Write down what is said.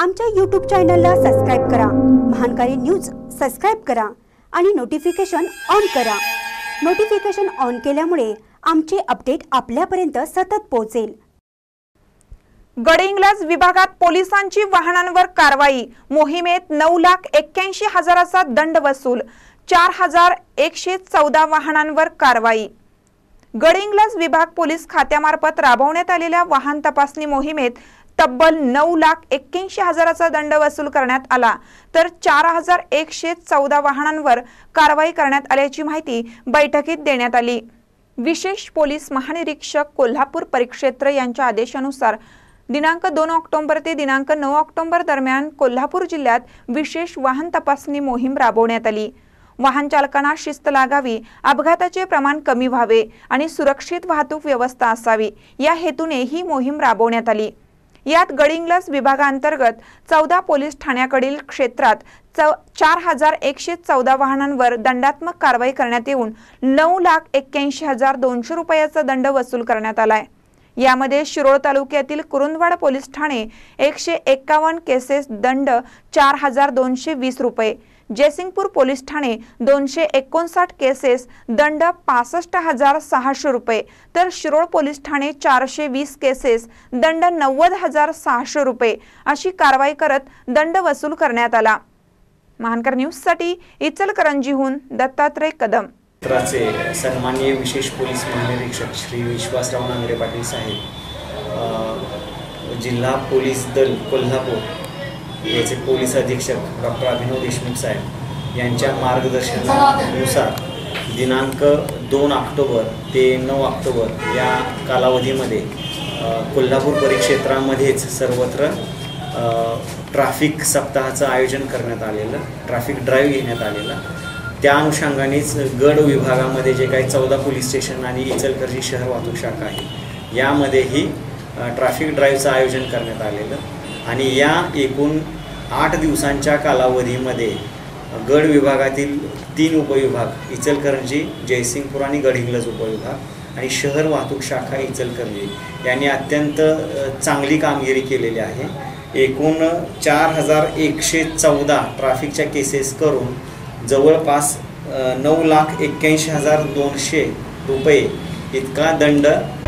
आमच्या YouTube चॅनलला subscribe करा, महानकारी न्यूज सबस्क्राइब करा आणि नोटिफिकेशन ऑन करा। नोटिफिकेशन ऑन केल्यामुळे आमचे अपडेट आपल्यापर्यंत सतत पोहोचेल। गडहिंग्लज विभागात पोलिसांची वाहनांवर कारवाई, मोहिमेत 9,81,000चा दंड वसूल, 4,114 वाहनांवर कारवाई। गडहिंग्लज विभाग पोलीस खात्यामार्फत राबवण्यात आलेल्या वाहन तपासणी मोहिमेत तब्बल 9,81,000चा दंड वसूल करण्यात आला, तर 4,114 वाहनांवर कारवाई करण्यात आल्याची माहिती बैठकीत देण्यात आली। विशेष पोलीस महानिरीक्षक कोल्हापूर परिक्षेत्र यांच्या आदेशानुसार दिनांक 2 ऑक्टोबर ते दिनांक 9 ऑक्टोबर दरम्यान कोल्हापूर जिल्ह्यात विशेष वाहन तपासणी मोहीम राबवण्यात आली। वाहन चालकांना शिस्त लागावी, अपघाताचे प्रमाण कमी व्हावे आणि सुरक्षित वाहतूक व्यवस्था असावी या हेतूने ही मोहीम राबवण्यात आली। यात गडहिंग्लज विभागांतर्गत 14 पोलीस ठाण्याकडील क्षेत्रात 4,114 वाहनांवर दंडात्मक कारवाई करण्यात येऊन 9,81,200 रुपयाचा दंड वसूल करण्यात आलाय। यामध्ये शिरोळ तालुक्यातील कुरुंदवाड पोलीस ठाणे 151 केसेस दंड 4,220 रुपये, जयसिंगपूर पोलीस ठाणे 259 केसेस दंड 65,600 रुपये, तर शिरोळ पोलीस ठाणे 420 केसेस दंड 90,600 रुपये अशी कारवाई करत दंड वसूल करण्यात आला। महानकर न्यूज साठी इचलकरंजीहून दत्तात्रय कदम। सन्माननीय विशेष पोलीस महानिरीक्षक श्री विश्वासराव नांगरे पाटील साहेब, जिल्हा पोलीस दल कोल्हापूर याचे पोलीस अधीक्षक डॉक्टर अभिनव देशमुख साहेब यांच्या मार्गदर्शनानुसार दिनांक 2 ऑक्टोबर ते 9 ऑक्टोबर या कालावधीमध्ये कोल्हापूर परिक्षेत्रामध्येच सर्वत्र ट्रॅफिक सप्ताहाचं आयोजन करण्यात आलेलं, ट्रॅफिक ड्राईव्ह घेण्यात आलेला। त्या अनुषंगानेच गड विभागामध्ये जे काही 14 पोलीस स्टेशन आणि इचलकरंजी शहर वाहतूक शाखा आहे यामध्येही ट्रॅफिक ड्राईव्हचं आयोजन करण्यात आलेलं आणि या एकूण 8 दिवसांच्या कालावधीमध्ये गड विभागातील 3 उपविभाग इचलकरंजी, जयसिंगपूर आणि गडहिंग्लज उपविभाग आणि शहर वाहतूक शाखा इचलकरंजी यांनी अत्यंत चांगली कामगिरी केलेली आहे। एकूण 4,114 ट्रॅफिकच्या केसेस करून जवळपास 9,81,200 रुपये इतका दंड